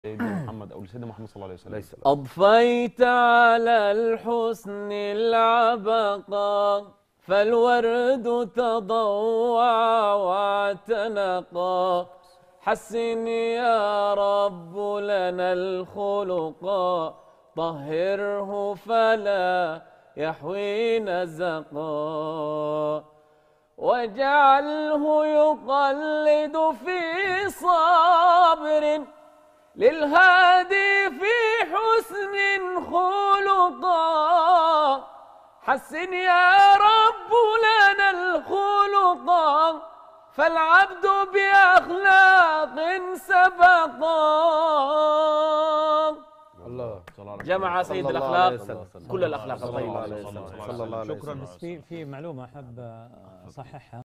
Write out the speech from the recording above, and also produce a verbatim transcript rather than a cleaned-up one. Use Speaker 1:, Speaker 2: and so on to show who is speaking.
Speaker 1: سيدنا محمد أو لسيدنا محمد صلى الله عليه وسلم.
Speaker 2: أضفيت على الحسن العبقى فالورد تضوع واعتنقا. حسن يا رب لنا الخلقا طهره فلا يحوي نزقا. واجعله يقلد في صابر للهادي في حسن خلقا. حسن يا رب لنا الخلقا فالعبد بأخلاق سبقا.
Speaker 1: الله
Speaker 2: جمع سيد الأخلاق كل الأخلاق الطيبة.
Speaker 3: شكرا. بس في في معلومة أحب أصححها.